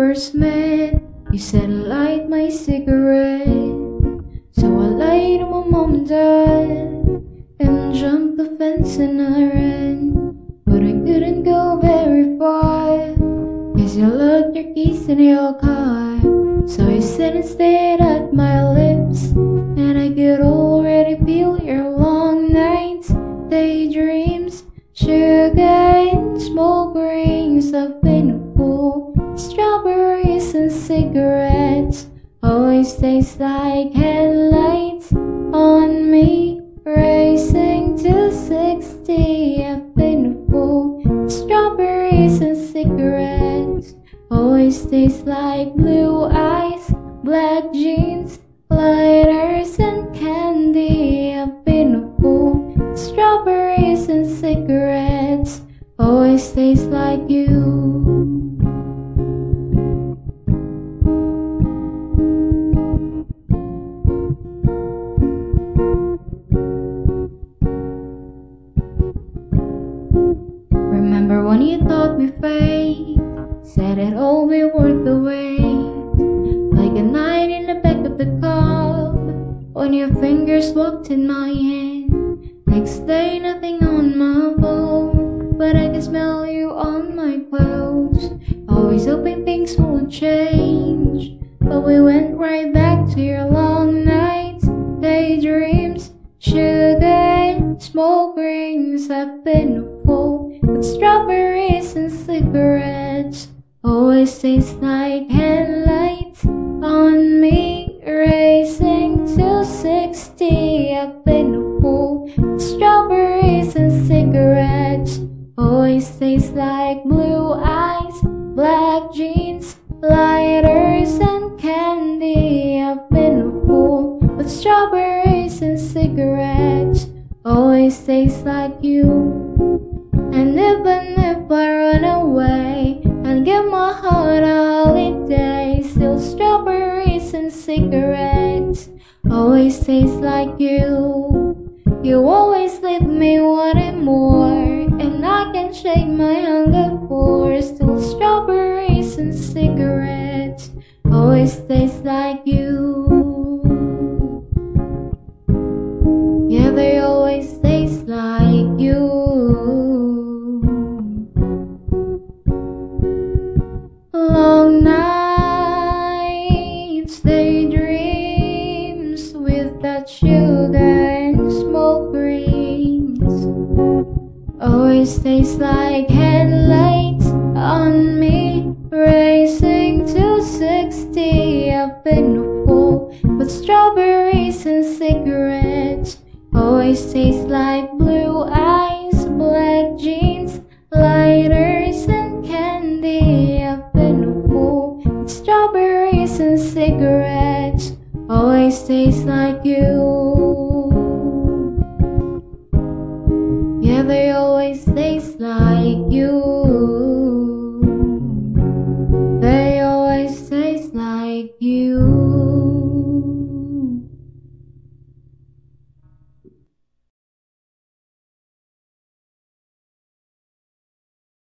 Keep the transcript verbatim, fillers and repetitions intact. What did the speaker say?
first met, you said light my cigarette. So I lied to my mom and dad and jumped the fence and I ran. But I couldn't go very far, cause you locked your keys in your car. So you said and stayed at my lips, and I could already feel your long nights, daydreams, sugar and smoke rings. I've been a fool, strawberries and cigarettes always taste like headlights on me, racing to sixty. I've been a fool, strawberries and cigarettes always taste like blue eyes, black jeans, lighters and candy. I've been a fool, strawberries and cigarettes always taste like you. Remember when you taught me fate, said it'd all be worth the wait, like a night in the back of the cab when your fingers walked in my hand. Next day nothing on my phone, but I can smell you on my clothes. Always hoping things won't change, but we went right back to your long nights, daydreams, sugar and smoke rings. I've been a fool, but strawberries and cigarettes always taste like headlights on me, racing to sixty. I've been a fool, but strawberries and cigarettes always taste like blue eyes, black jeans, lighters and candy. I've been a fool, but strawberries and cigarettes always taste like you. And even if I run away and give my heart a holiday, still strawberries and cigarettes always taste like you. You always leave me wanting more, and I can shake my hunger for. Still strawberries and cigarettes always taste like you. Yeah, they always taste like you. Long nights, daydreams with that sugar and smoke rings always taste like headlights on me, racing to sixty. I've been a fool, but strawberries and cigarettes always taste like blue eyes, black jeans, lighters and candy. I've been a fool, but strawberries and cigarettes always taste like you. Yeah, they always taste like you. They always taste like you.